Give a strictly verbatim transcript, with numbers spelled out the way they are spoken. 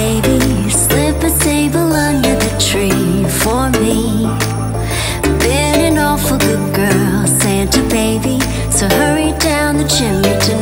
baby, slip a table under the tree for me. Been an awful good girl, Santa baby, so hurry down the chimney tonight.